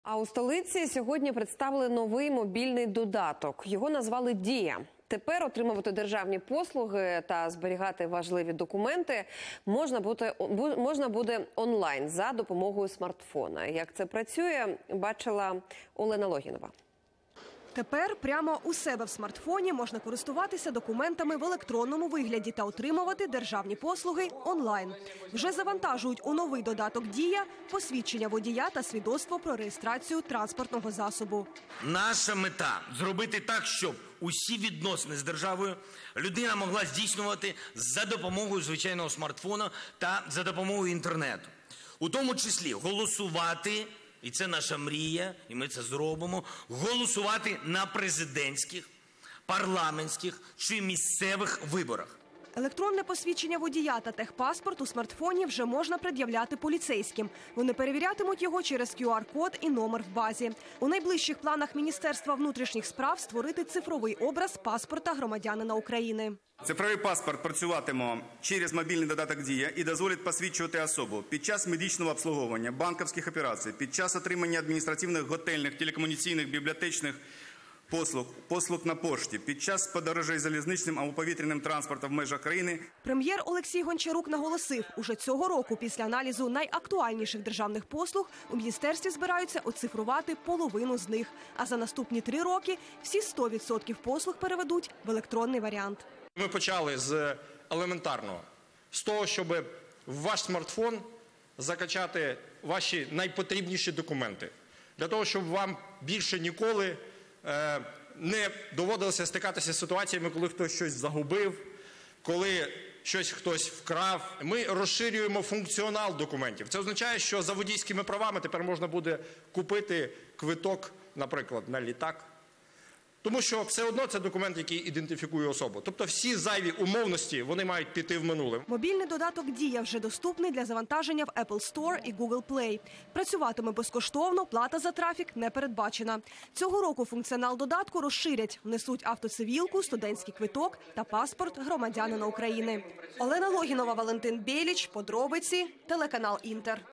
А у столиці сьогодні представили новий мобільний додаток. Його назвали «Дія». Тепер отримувати державні послуги та зберігати важливі документи можна буде онлайн за допомогою смартфона. Як це працює, бачила Олена Логінова. Тепер прямо у себе в смартфоні можна користуватися документами в електронному вигляді та отримувати державні послуги онлайн. Вже завантажують у новий додаток «Дія» посвідчення водія та свідоцтво про реєстрацію транспортного засобу. Наша мета – зробити так, щоб усі відносини з державою людина могла здійснювати за допомогою звичайного смартфона та за допомогою інтернету. У тому числі голосувати, і це наша мрія, і ми це зробимо, голосувати на президентських, парламентських чи місцевих виборах. Електронне посвідчення водія та техпаспорт у смартфоні вже можна пред'являти поліцейським. Вони перевірятимуть його через QR-код і номер в базі. У найближчих планах Міністерства внутрішніх справ створити цифровий образ паспорта громадянина України. Цифровий паспорт працюватиме через мобільний додаток «Дія» і дозволить посвідчувати особу під час медичного обслуговування, банківських операцій, під час отримання адміністративних, готельних, телекомунікаційних, бібліотечних послуг на пошті, під час подорожей залізничним або повітряним транспортом в межах країни. Прем'єр Олексій Гончарук наголосив, уже цього року після аналізу найактуальніших державних послуг у міністерстві збираються оцифрувати половину з них. А за наступні 3 роки всі 100% послуг переведуть в електронний варіант. Ми почали з елементарного, з того, щоб в ваш смартфон закачати ваші найпотрібніші документи. Для того, щоб вам більше ніколи не доводилося стикатися з ситуаціями, коли хтось щось загубив, коли щось хтось вкрав. Ми розширюємо функціонал документів. Це означає, що за водійськими правами тепер можна буде купити квиток, наприклад, на літак. Тому що все одно це документ, який ідентифікує особу. Тобто всі зайві умовності, вони мають піти в минуле. Мобільний додаток «Дія» вже доступний для завантаження в Apple Store і Google Play. Працюватиме безкоштовно, плата за трафік не передбачена. Цього року функціонал додатку розширять. Внесуть автоцивілку, студентський квиток та паспорт громадянина України. Олена Логінова, Валентин Біліч. Подробиці. Телеканал «Інтер».